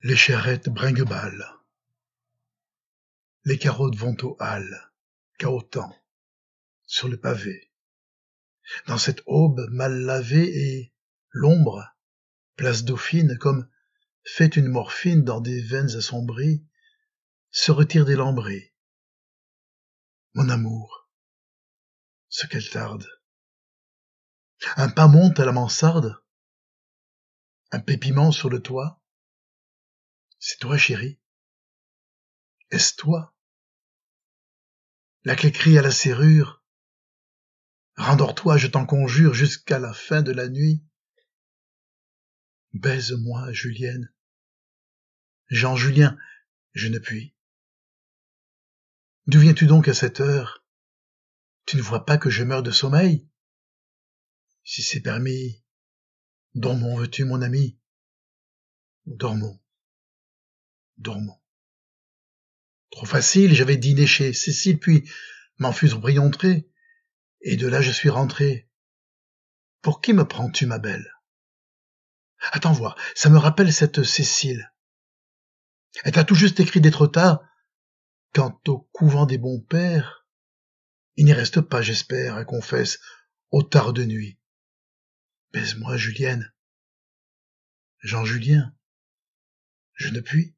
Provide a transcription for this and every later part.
Les charrettes bringue-balles, les carottes vont aux halles, cahotant, sur le pavé. Dans cette aube mal lavée et l'ombre, place Dauphine, comme fait une morphine dans des veines assombries, se retire des lambris. Mon amour, ce qu'elle tarde. Un pas monte à la mansarde, un pépiment sur le toit. C'est toi, chérie? Est-ce toi? La clé crie à la serrure. Rendors-toi, je t'en conjure, jusqu'à la fin de la nuit. Baise-moi, Julienne. Jean Julien, je ne puis. D'où viens-tu donc à cette heure? Tu ne vois pas que je meurs de sommeil? Si c'est permis, dormons, veux-tu, mon ami? Dormons, dormons. Trop facile, j'avais dîné chez Cécile, puis m'en fus brillontré, et de là je suis rentré. Pour qui me prends-tu, ma belle? Attends voir, ça me rappelle cette Cécile. Elle t'a tout juste écrit d'être tard. Quant au couvent des bons pères, il n'y reste pas, j'espère, confesse, au tard de nuit. Baise-moi, Julienne. Jean Julien, je ne puis.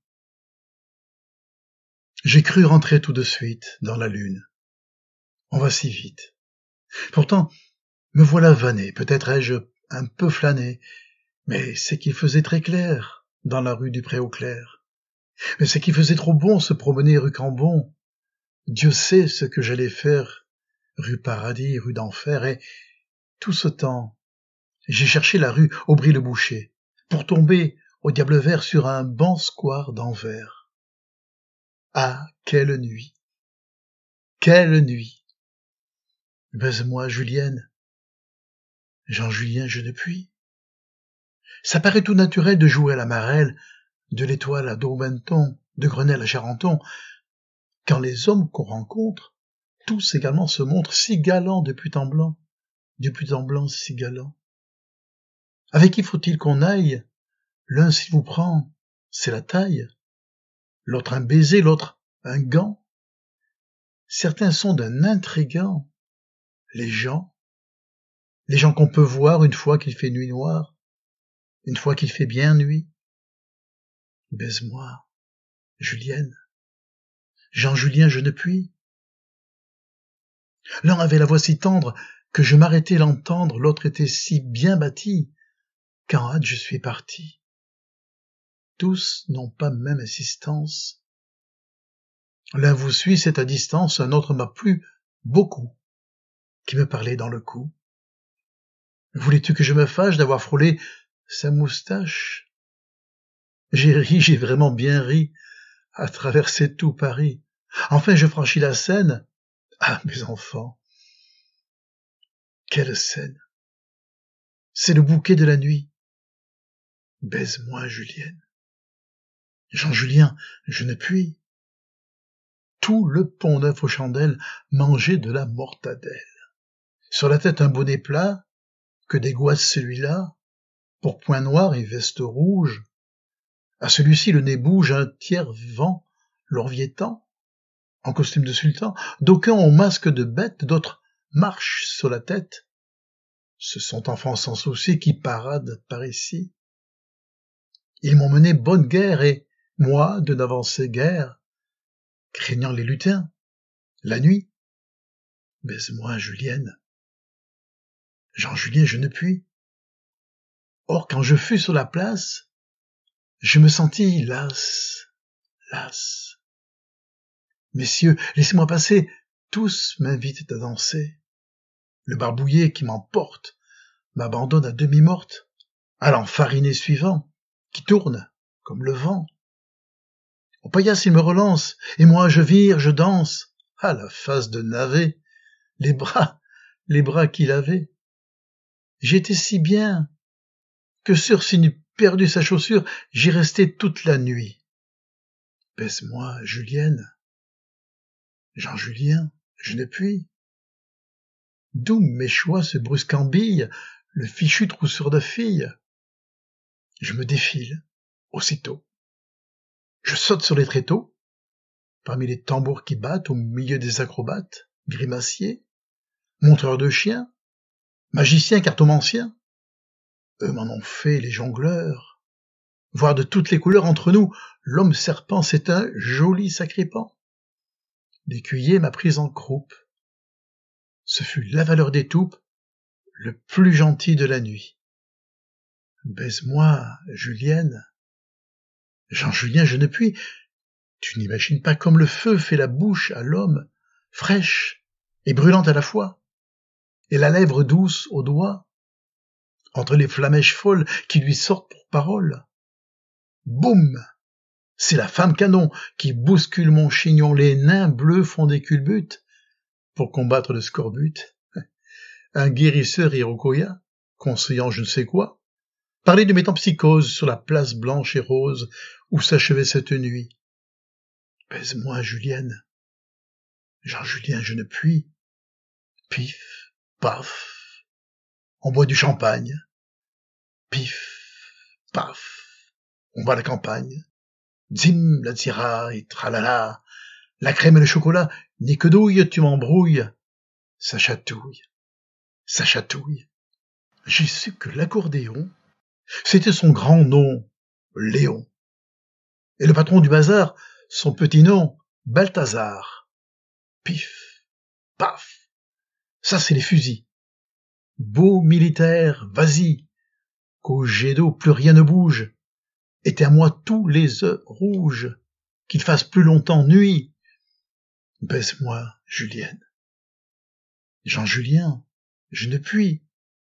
J'ai cru rentrer tout de suite dans la lune. On va si vite. Pourtant, me voilà vanné, peut-être ai-je un peu flâné, mais c'est qu'il faisait très clair dans la rue du Pré-aux-Clercs. Mais c'est qu'il faisait trop bon se promener rue Cambon. Dieu sait ce que j'allais faire rue Paradis, rue d'Enfer, et tout ce temps, j'ai cherché la rue Aubry-le-Boucher pour tomber au Diable Vert sur un banc square d'Anvers. Ah, quelle nuit! Quelle nuit! Baise-moi, Julienne. Jean Julien, je ne puis. Ça paraît tout naturel de jouer à la marelle, de l'Étoile à Daubenton, de Grenelle à Charenton, quand les hommes qu'on rencontre, tous également se montrent si galants depuis temps blanc si galants. Avec qui faut-il qu'on aille? L'un s'il vous prend, c'est la taille, l'autre un baiser, l'autre un gant. Certains sont d'un intrigant. Les gens qu'on peut voir une fois qu'il fait nuit noire, une fois qu'il fait bien nuit. Baise-moi, Julienne. Jean Julien, je ne puis. L'un avait la voix si tendre que je m'arrêtai l'entendre, l'autre était si bien bâti qu'en hâte je suis parti. Tous n'ont pas même insistance. L'un vous suit, c'est à distance, un autre m'a plu beaucoup, qui me parlait dans le cou. Voulais-tu que je me fâche d'avoir frôlé sa moustache? J'ai ri, j'ai vraiment bien ri, à traverser tout Paris. Enfin, je franchis la Seine. Ah, mes enfants, quelle scène! C'est le bouquet de la nuit. Baise-moi, Julienne. Jean Julien, je ne puis. Tout le Pont-Neuf aux chandelles mangeait de la mortadelle. Sur la tête un bonnet plat, que dégoisse celui-là, pourpoint noir et veste rouge. À celui-ci le nez bouge un tiers vent, l'orviétant, en costume de sultan. D'aucuns ont masque de bête, d'autres marchent sur la tête. Ce sont enfants sans souci qui paradent par ici. Ils m'ont mené bonne guerre, et moi de n'avancer guère, craignant les lutins, la nuit. Baise-moi, Julienne. Jean Julien, je ne puis. Or, quand je fus sur la place, je me sentis las, las. Messieurs, laissez-moi passer, tous m'invitent à danser. Le barbouillé qui m'emporte m'abandonne à demi morte, à l'enfariné suivant, qui tourne comme le vent. Au paillasse il me relance, et moi je vire, je danse. Ah, la face de navet, les bras qu'il avait. J'étais si bien que s'il n'eût perdu sa chaussure, j'y restais toute la nuit. Baise-moi, Julienne. Jean Julien, je ne puis. D'où m'échoit ce brusque en bille, le fichu troussure de fille? Je me défile, aussitôt. Je saute sur les tréteaux, parmi les tambours qui battent au milieu des acrobates, grimaciers, montreurs de chiens, magiciens, cartomanciens. Eux m'en ont fait les jongleurs, voire de toutes les couleurs entre nous. L'homme serpent, c'est un joli sacripant. L'écuyer m'a prise en croupe. Ce fut l'avaleur des toupes, le plus gentil de la nuit. Baise-moi, Julienne. Jean-Julien, je ne puis. Tu n'imagines pas comme le feu fait la bouche à l'homme, fraîche et brûlante à la fois, et la lèvre douce aux doigts, entre les flamèches folles qui lui sortent pour parole. Boum! C'est la femme canon qui bouscule mon chignon. Les nains bleus font des culbutes pour combattre le scorbut. Un guérisseur iroquois, conseillant je ne sais quoi, parlait de métempsychose sur la place blanche et rose où s'achevait cette nuit. Baise-moi, Julienne. Jean-Julien, je ne puis. Pif, paf, on boit du champagne. Pif, paf, on va à la campagne. Zim, la tira et tralala. La crème et le chocolat, ni que douille, tu m'embrouilles. Ça chatouille, ça chatouille. J'ai su que l'accordéon, c'était son grand nom, Léon. Et le patron du bazar, son petit nom, Balthazar. Pif, paf, ça c'est les fusils. Beau militaire, vas-y, qu'au jet d'eau plus rien ne bouge. Éteins-moi tous les œufs rouges, qu'il fasse plus longtemps nuit. Baise-moi, Julienne. Jean-Julien, je ne puis.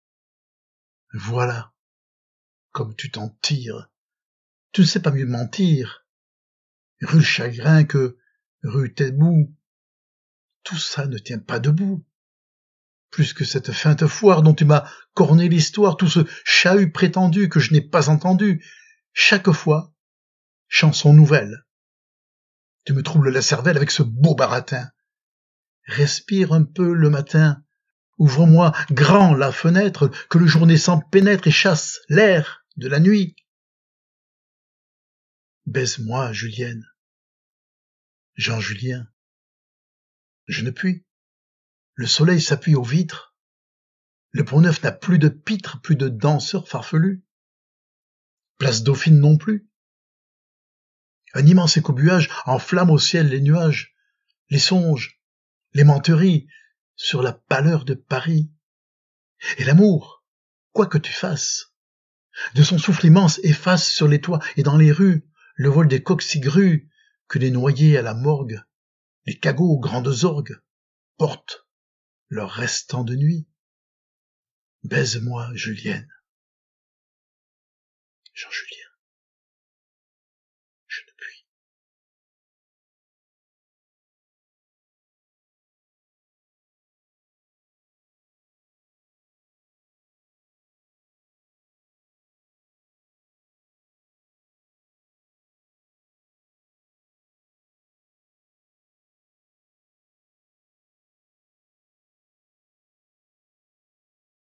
Voilà, comme tu t'en tires. Tu ne sais pas mieux mentir. Rue le chagrin que rue Tête-Bout. Tout ça ne tient pas debout. Plus que cette feinte foire dont tu m'as corné l'histoire, tout ce chahut prétendu que je n'ai pas entendu. Chaque fois, chanson nouvelle. Tu me troubles la cervelle avec ce beau baratin. Respire un peu le matin. Ouvre-moi grand la fenêtre, que le jour naissant pénètre et chasse l'air de la nuit. Baise-moi, Julienne. Jean-Julien. Je ne puis. Le soleil s'appuie aux vitres. Le Pont-Neuf n'a plus de pitres, plus de danseurs farfelus. Place Dauphine non plus. Un immense écobuage enflamme au ciel les nuages, les songes, les menteries sur la pâleur de Paris. Et l'amour, quoi que tu fasses, de son souffle immense efface sur les toits et dans les rues le vol des coqs-cigrues que les noyés à la morgue, les cagots aux grandes orgues, portent leur restant de nuit. Baise-moi, Julienne. Jean-Julien.